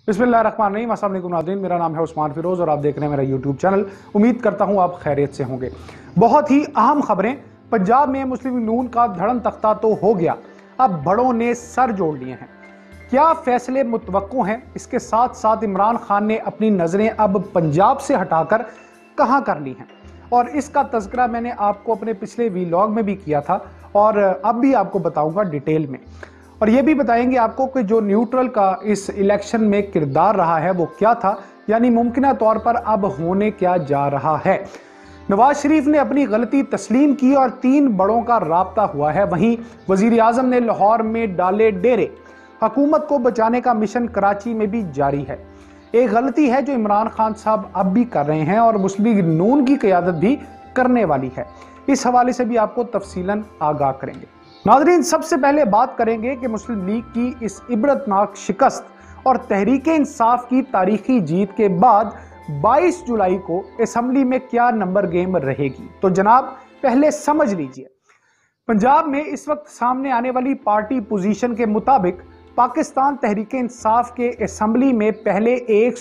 बिस्मिल्लाहिर्रहमानिर्रहीम। अस्सलाम वालेकुम नाज़रीन, मेरा नाम है उस्मान फिरोज़ और आप देख रहे हैं मेरा यूट्यूब चैनल। उम्मीद करता हूं आप खैरियत से होंगे। बहुत ही अहम खबरें। पंजाब में मुस्लिम नून का धड़म तख्ता तो हो गया, अब बड़ों ने सर जोड़ लिए हैं। क्या फैसले मुतवक्को हैं? इसके साथ साथ इमरान खान ने अपनी नज़रें अब पंजाब से हटाकर कहां कर ली हैं, और इसका तज़किरा मैंने आपको अपने पिछले व्लॉग में भी किया था और अब भी आपको बताऊंगा डिटेल में। और ये भी बताएंगे आपको कि जो न्यूट्रल का इस इलेक्शन में किरदार रहा है वो क्या था, यानी मुमकिन तौर पर अब होने क्या जा रहा है। नवाज शरीफ ने अपनी गलती तस्लीम की और 3 बड़ों का राब्ता हुआ है। वहीं वजीर आजम ने लाहौर में डाले डेरे। हुकूमत को बचाने का मिशन कराची में भी जारी है। एक गलती है जो इमरान खान साहब अब भी कर रहे हैं और मुस्लिम नून की क़यादत भी करने वाली है। इस हवाले से भी आपको तफसीलन आगाह करेंगे। नाज़रीन, सबसे पहले बात करेंगे कि मुस्लिम लीग की इस इबरतनाक शिकस्त और तहरीक इंसाफ की तारीखी जीत के बाद 22 जुलाई को असम्बली में क्या नंबर गेम रहेगी। तो जनाब पहले समझ लीजिए, पंजाब में इस वक्त सामने आने वाली पार्टी पोजीशन के मुताबिक पाकिस्तान तहरीक इंसाफ के असम्बली में पहले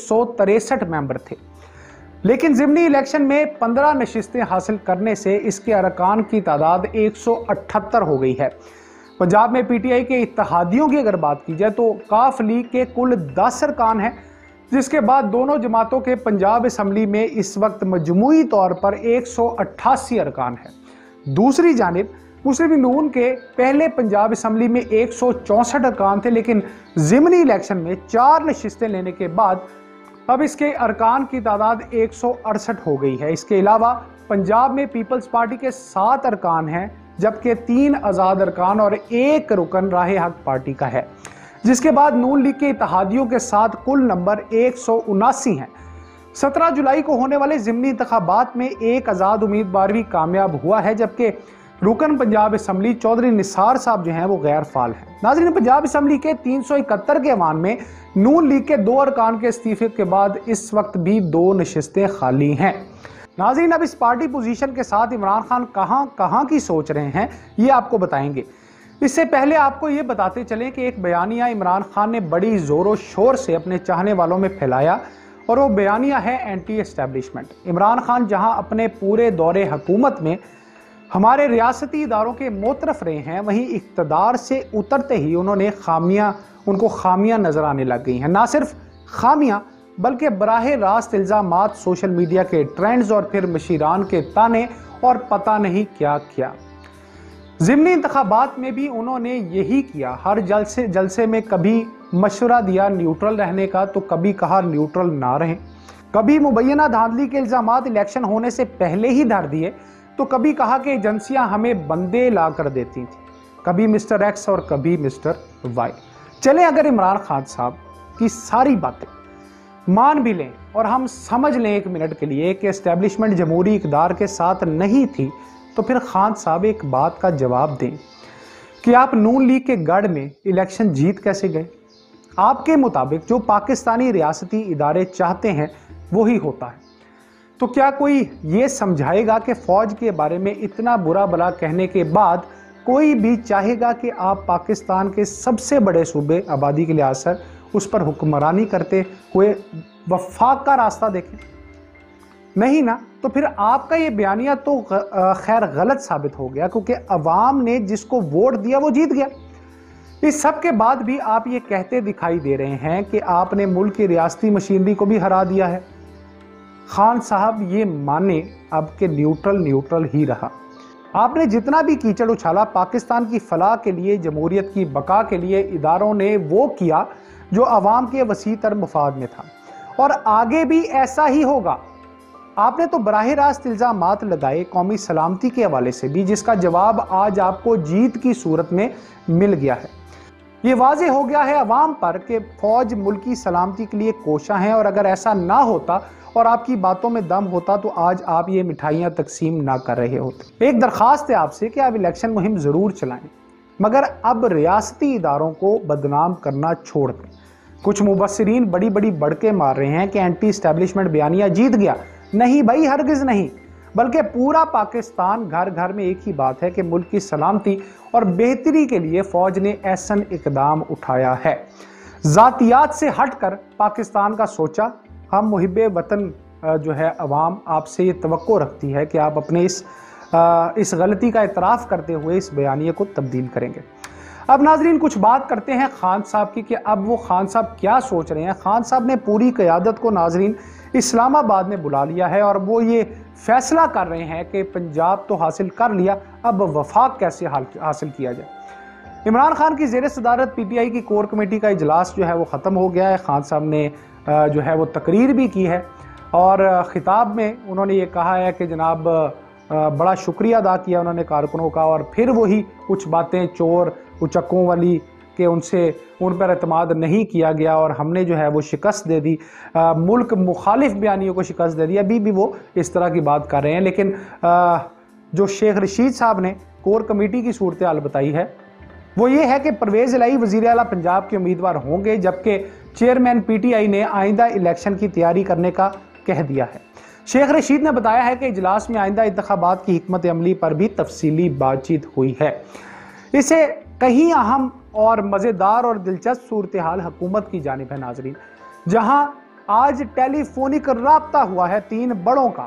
163 मेंबर थे, लेकिन ज़िमनी इलेक्शन में 15 नशिस्तें हासिल करने से इसके अरकान की तादाद 178 हो गई है। पंजाब में पीटीआई के इत्तेहादियों की अगर बात की जाए तो काफ लीग के कुल 10 अरकान हैं, जिसके बाद दोनों जमातों के पंजाब असम्बली में इस वक्त मजमूई तौर पर 188 अरकान है। दूसरी जानिब मुस्लिम नून के पहले पंजाब असम्बली में 164 अरकान थे, लेकिन ज़िमनी इलेक्शन में 4 नशिस्तें लेने के बाद अब इसके अरकान की तादाद 168 हो गई है। इसके अलावा पंजाब में पीपल्स पार्टी के 7 अरकान हैं, जबकि 3 आज़ाद अरकान और 1 रुकन राहे हक पार्टी का है। जिसके बाद नून लीग के इत्तेहादियों के साथ कुल नंबर 179 हैं। 17 जुलाई को होने वाले ज़िमनी इंतखाबात में एक आज़ाद उम्मीदवार भी कामयाब हुआ है, जबकि रुकन पंजाब असम्बली चौधरी निसार साहब जो हैं वो गैर फाल हैं। नाज़रीन, पंजाब असम्बली के 371 के ऐवान में नून लीग के 2 अरकान के इस्तीफे के बाद इस वक्त भी 2 नशिस्तें खाली हैं। नाज़रीन, अब इस पार्टी पोजीशन के साथ इमरान खान कहां की सोच रहे हैं ये आपको बताएंगे। इससे पहले आपको ये बताते चलें कि एक बयानिया इमरान खान ने बड़ी ज़ोरों शोर से अपने चाहने वालों में फैलाया, और वो बयानिया है एंटी एस्टैब्लिशमेंट। इमरान खान जहां अपने पूरे दौरे हुकूमत में हमारे रियासती इदारों के मोतरफ रहे हैं, वहीं इक़्तिदार से उतरते ही उनको खामियां नजर आने लग गई हैं। ना सिर्फ खामियां बल्कि बराह रास्त इल्ज़ामात, सोशल मीडिया के ट्रेंड्स और फिर मशीरान के ताने और पता नहीं क्या क्या। ज़िमनी इंतखाबात में भी उन्होंने यही किया। हर जलसे में कभी मशवरा दिया न्यूट्रल रहने का, तो कभी कहा न्यूट्रल ना रहें। कभी मुबैना धांधली के इल्ज़ामात इलेक्शन होने से पहले ही धर दिए, तो कभी कहा कि एजेंसियां हमें बंदे ला कर देती थी। कभी मिस्टर एक्स और कभी मिस्टर वाई। चलें, अगर इमरान खान साहब की सारी बातें मान भी लें और हम समझ लें एक मिनट के लिए कि एस्टेब्लिशमेंट जमहूरी इक़्तिदार के साथ नहीं थी, तो फिर खान साहब एक बात का जवाब दें कि आप नून लीग के गढ़ में इलेक्शन जीत कैसे गए। आपके मुताबिक जो पाकिस्तानी रियासती इदारे चाहते हैं वही होता है, तो क्या कोई ये समझाएगा कि फ़ौज के बारे में इतना बुरा भला कहने के बाद कोई भी चाहेगा कि आप पाकिस्तान के सबसे बड़े सूबे आबादी के लिहाज से उस पर हुक्मरानी करते हुए वफाक का रास्ता देखें? नहीं ना। तो फिर आपका ये बयानिया तो खैर गलत साबित हो गया, क्योंकि अवाम ने जिसको वोट दिया वो जीत गया। इस सब के बाद भी आप ये कहते दिखाई दे रहे हैं कि आपने मुल्क की रियासती मशीनरी को भी हरा दिया है। खान साहब ये माने अब के न्यूट्रल ही रहा। आपने जितना भी कीचड़ उछाला पाकिस्तान की फलाह के लिए, जमहूरियत की बका के लिए, इदारों ने वो किया जो अवाम के वसी तर मुफाद में था, और आगे भी ऐसा ही होगा। आपने तो बराह रास्त इल्ज़ामात लगाए कौमी सलामती के हवाले से भी, जिसका जवाब आज आपको जीत की सूरत में मिल गया है। ये वाज़े हो गया है अवाम पर कि फ़ौज मुल्क की सलामती के लिए कोशा है, और अगर ऐसा ना होता और आपकी बातों में दम होता तो आज आप ये मिठाइयाँ तकसीम ना कर रहे होते। एक दरख्वास्त है आपसे कि आप इलेक्शन मुहिम ज़रूर चलाएं, मगर अब रियासती इदारों को बदनाम करना छोड़ दें। कुछ मुबस्सिरीन बड़ी बड़ी बड़के मार रहे हैं कि एंटी इस्टेब्लिशमेंट बयानिया जीत गया। नहीं भाई, हरगिज़ नहीं, बल्कि पूरा पाकिस्तान घर घर में एक ही बात है कि मुल्क की सलामती और बेहतरी के लिए फ़ौज ने ऐसन इकदाम उठाया है। ذاتیات سے ہٹ کر پاکستان کا سوچا۔ ہم محب وطن جو ہے عوام آپ سے یہ توقع رکھتی ہے کہ آپ اپنے اس غلطی کا اعتراف کرتے ہوئے اس بیانیے کو تبدیل کریں گے۔ اب ناظرین کچھ بات کرتے ہیں خان صاحب کی کہ اب وہ خان صاحب کیا سوچ رہے ہیں۔ خان صاحب نے پوری قیادت کو ناظرین اسلام آباد میں بلا لیا ہے اور وہ یہ فیصلہ کر رہے ہیں کہ پنجاب تو حاصل کر لیا، اب وفاق کیسے حاصل کیا جائے۔ عمران خان کی زیر صدارت پی ٹی آئی کی کور کمیٹی کا اجلاس جو ہے وہ ختم ہو گیا ہے۔ خان صاحب نے جو ہے وہ تقریر بھی کی ہے اور خطاب میں انہوں نے یہ کہا ہے کہ جناب بڑا شکریہ ادا کیا انہوں نے کارکنوں کا، اور پھر وہی کچھ باتیں چور اچکوں والی کہ ان پر اعتماد نہیں کیا گیا اور ہم نے جو ہے وہ شکست دے دی، ملک مخالف بیانیوں کو شکست دے دی، ابھی بھی وہ اس طرح کی بات کر رہے ہیں۔ لیکن جو شیخ رشید صاحب نے کور کمیٹی کی صورتحال بتائی ہے وہ یہ ہے کہ پرویز الہی وزیر اعلیٰ پنجاب کے امیدوار ہوں گے، جبکہ چیئرمین پی ٹی آئی نے آئندہ الیکشن کی تیاری کرنے کا کہہ دیا ہے۔ شیخ رشید نے بتایا ہے کہ اجلاس میں آئندہ انتخابات کی حکمت عملی پر بھی تفصیلی بات چیت ہوئی ہے۔ اسے کہیں اہم اور مزیدار اور دلچسپ صورتحال حکومت کی جانب ہے ناظرین، جہاں آج ٹیلی فونک رابطہ ہوا ہے 3 بڑوں کا۔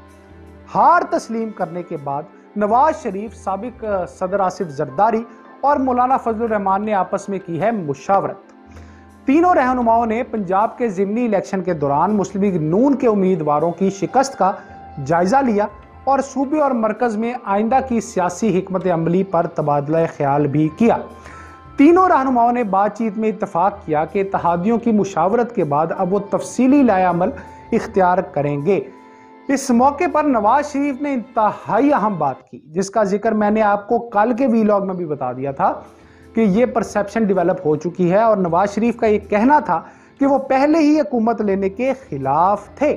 ہار تسلیم کرنے کے بعد نواز شریف، سابق صدر آصف زرداری اور مولانا فضل الرحمان نے آپس میں کی ہے مشاورت۔ تینوں رہنماؤں نے پنجاب کے ضمنی الیکشن کے دوران مسلم لیگ نون کے امیدواروں کی شکست کا جائزہ لیا اور صوبے اور مرکز میں آئندہ کی سیاسی حکمت عملی پر تبادلہ خیال بھی کیا۔ تینوں رہنماؤں نے بات چیت میں اتفاق کیا کہ اتحادیوں کی مشاورت کے بعد اب وہ تفصیلی لائحہ عمل اختیار کریں گے۔ اس موقع پر نواز شریف نے انتہائی اہم بات کی، جس کا ذکر میں نے آپ کو کل کے ویلاگ میں بھی بتا دیا تھا کہ یہ پرسیپشن ڈیولپ ہو چکی ہے، اور نواز شریف کا یہ کہنا تھا کہ وہ پہلے ہی حکومت لینے کے خلاف تھے۔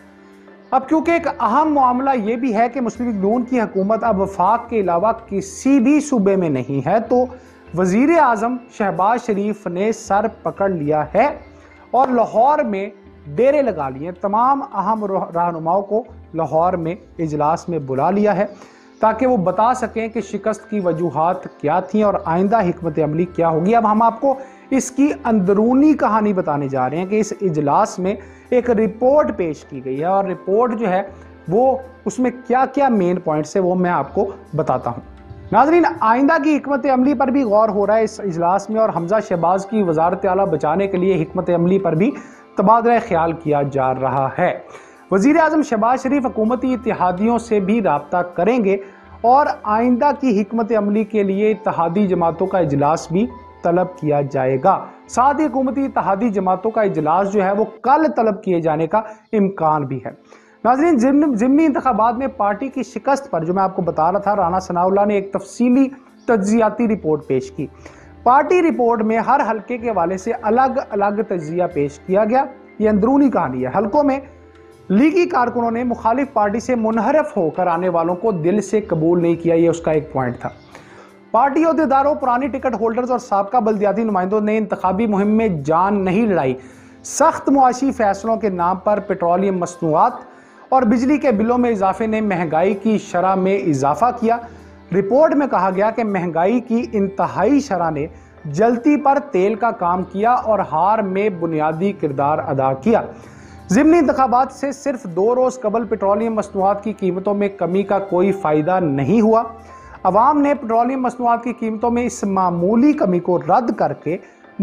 اب کیونکہ ایک اہم معاملہ یہ بھی ہے کہ مسلم لیگ نون کی حکومت اب وفاق کے علاوہ کسی بھی صوبے میں نہیں ہے، تو وزیر اعظم شہباز شریف نے سر پکڑ لیا ہے اور لاہور میں ڈیرے لگا لیے، تمام اہم رہنماؤں کو لاہور میں اجلاس میں بلا لیا ہے تاکہ وہ بتا سکیں کہ شکست کی وجوہات کیا تھیں اور آئندہ حکمت عملی کیا ہوگی۔ اب ہم آپ کو اس کی اندرونی کہانی بتانے جا رہے ہیں کہ اس اجلاس میں ایک رپورٹ پیش کی گئی ہے، اور رپورٹ جو ہے وہ اس میں کیا کیا مین پوائنٹس ہیں وہ میں آپ کو بتاتا ہوں۔ ناظرین آئندہ کی حکمت عملی پر بھی غور ہو رہا ہے اس اجلاس میں، اور حمزہ شہباز کی وزارت اعلیٰ بچانے کے لیے حکمت عملی پر بھی تبادلہ خیال کیا جا رہا ہے۔ وزیر اعظم شہباز شریف حکومتی اتحادیوں سے بھی رابطہ کریں گے اور آئندہ کی حکمت عملی کے لیے اتحادی جماعتوں کا اجلاس بھی طلب کیا جائے گا۔ ساتھ ہی حکومتی اتحادی جماعتوں کا اجلاس جو ہے وہ کل طلب کیے جانے کا امکان بھی ہے۔ ناظرین ضمنی انتخابات میں پارٹی کی شکست پر جو میں آپ کو بتا رہا تھا، رانا ثناء اللہ نے ایک تفصیلی تجزیاتی رپورٹ پیش کی۔ پارٹی رپورٹ میں ہر حلقے کے حوالے سے الگ الگ تجزیہ پیش کیا گیا۔ یہ اندرونی کہانی ہے۔ حلقوں میں لیگی کارکنوں نے مخالف پارٹی سے منحرف ہو کر آنے والوں کو دل سے قبول نہیں کیا، یہ اس کا ایک پوائنٹ تھا۔ پارٹی عہدیداروں، پرانی ٹکٹ ہولڈرز اور سابقہ بلدیاتی نمائندوں نے انتخابی مہم میں جان نہیں لڑائی۔ سخت معاشی فیصلوں کے نام پر پیٹرولیم مصنوعات اور بجلی کے بلوں میں اضافے نے مہنگائی کی شرح میں اضافہ کیا۔ رپورٹ میں کہا گیا کہ مہنگائی کی انتہائی شرح نے جلتی پر تیل کا کام کیا اور ہار میں بنیادی کردار ادا کیا۔ ضمنی انتخابات سے صرف 2 روز قبل پیٹرولیم مصنوعات کی قیمتوں میں کمی کا کوئی فائدہ نہیں ہوا۔ عوام نے پیٹرولیم مصنوعات کی قیمتوں میں اس معمولی کمی کو رد کر کے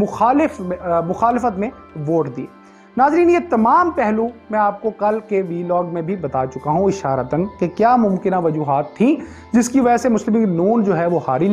مخالفت میں ووٹ دی۔ ناظرین یہ تمام پہلو میں آپ کو کل کے ویلاگ میں بھی بتا چکا ہوں اشارتاً کہ کیا ممکنہ وجوہات تھیں جس کی وجہ سے مسلم لیگ نون جو ہے وہ ہاری۔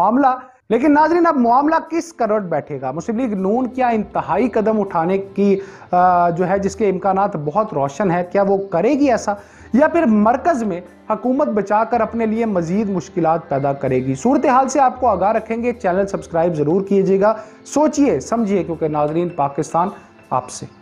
لیکن ناظرین اب معاملہ کس کروٹ بیٹھے گا؟ مسلم لیگ نون کیا انتہائی قدم اٹھانے کی جو ہے جس کے امکانات بہت روشن ہے، کیا وہ کرے گی ایسا، یا پھر مرکز میں حکومت بچا کر اپنے لیے مزید مشکلات پیدا کرے گی؟ صورتحال سے آپ کو آگاہ رکھیں گے۔ چینل سبسکرائب ضرور کیجیے گا، سوچئے سمجھیے، کیونکہ ناظرین پاکستان آپ سے